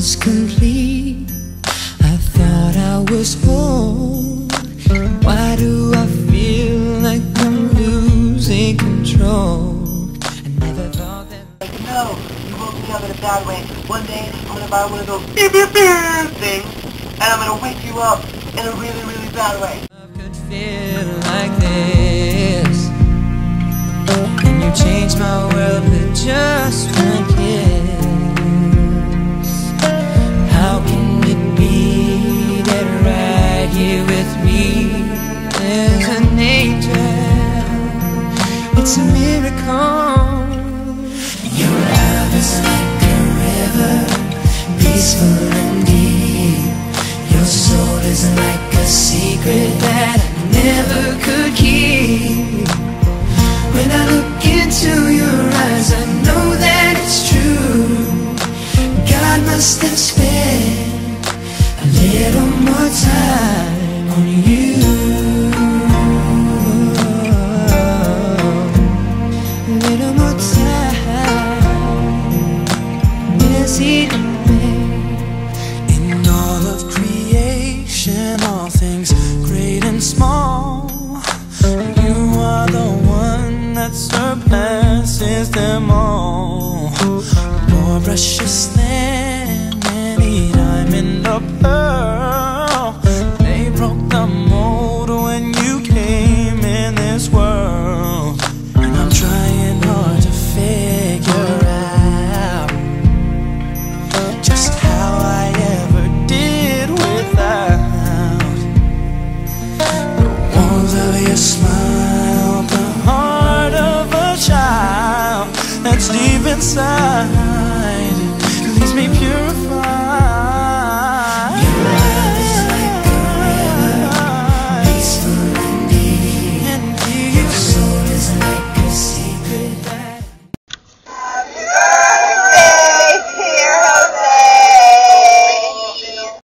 was complete. I thought I was whole. Why do I feel like I'm losing control? I never thought that. No, you woke me up in a bad way. One day, I'm gonna buy one of those beep beep beep things, and I'm gonna wake you up in a really, really bad way. Love could feel like this, and you changed my world with just one kiss. How can it be that right here with me there's an angel? It's a miracle. Your love is like a river, peaceful and deep. Your soul is like a secret that I never could keep. When I look into your eyes, I know that it's true. God must have spent a little more time on you. A little more time. Yes, he did. In all of creation, all things great and small, you are the one that surpasses them all. More precious than any diamond or pearl. They broke the mold when you came in this world, and I'm trying hard to figure out just how I ever did without the warmth of your smile.